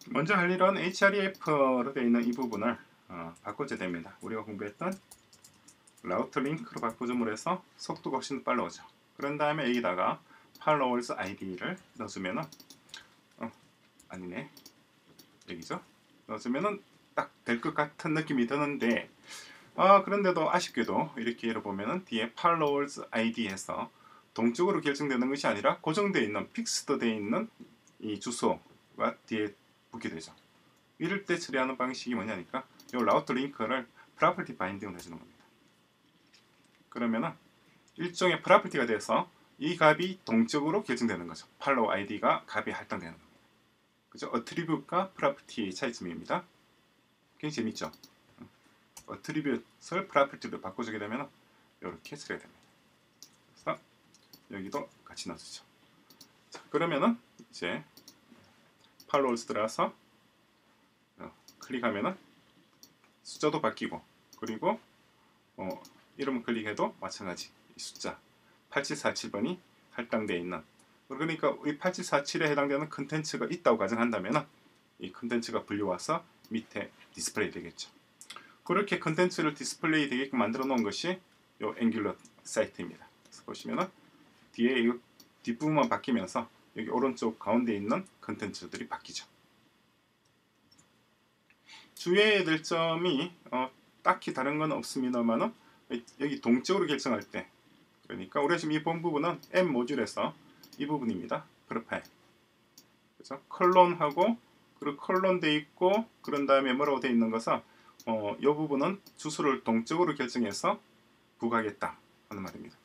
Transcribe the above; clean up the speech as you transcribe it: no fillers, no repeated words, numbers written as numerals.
먼저 할 일은 href로 되어 있는 이 부분을 바꿔줘야 됩니다. 우리가 공부했던 라우트 링크로 바꿔줌으로 해서 속도가 훨씬 더 빨라오죠. 그런 다음에 여기다가 followers id를 넣어주면은 아니네, 여기죠. 넣어주면은 딱 될 것 같은 느낌이 드는데 그런데도 아쉽게도 이렇게 예를 보면은 뒤에 followers id 해서 동적으로 결정되는 것이 아니라 고정되어 있는 픽스드 되어 있는 이 주소가 뒤에 붙게 되죠. 이럴 때 처리하는 방식이 뭐냐니까 이 라우트 링크를 property binding을 해주는 겁니다. 그러면은 일종의 프로퍼티가 돼서 이 값이 동적으로 결정되는 거죠. 팔로우 id가 값이 할당되는 겁니다. 그죠? 어트리뷰트과 프로퍼티의 차이점입니다. 굉장히 재밌죠? 어트리뷰트를 프로퍼티로 바꿔주게 되면 이렇게 처리가 됩니다. 그래서 여기도 같이 넣어주죠. 자, 그러면은 이제 팔로우스 들어가서 클릭하면은 숫자도 바뀌고, 그리고 이름 클릭해도 마찬가지 숫자 8747번이 할당되어 있는, 그러니까 우리 8747에 해당되는 컨텐츠가 있다고 가정한다면 이 컨텐츠가 불려와서 밑에 디스플레이 되겠죠. 그렇게 컨텐츠를 디스플레이 되게끔 만들어 놓은 것이 이 앵귤러 사이트입니다. 그래서 보시면은 뒤에 이 뒷부분만 바뀌면서 여기 오른쪽 가운데 있는 컨텐츠들이 바뀌죠. 주의해야 될 점이 딱히 다른 건 없습니다만은 여기 동적으로 결정할 때, 그러니까 우리가 지금 이 본 부분은 M 모듈에서 이 부분입니다. 프로파일. 그래서 컬론하고 그리고 컬론 돼 있고, 그런 다음에 뭐라고 돼 있는 것은 이 부분은 주소를 동적으로 결정해서 부가하겠다 하는 말입니다.